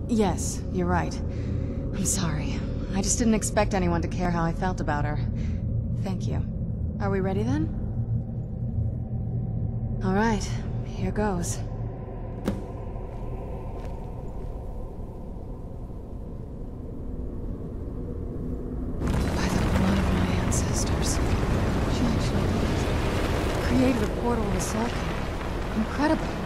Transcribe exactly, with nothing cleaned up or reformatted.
Yes, you're right. I'm sorry. I just didn't expect anyone to care how I felt about her. Thank you. Are we ready then? All right, here goes. By the blood of my ancestors. She actually did it. Created a portal to Soul Cairn. Incredible.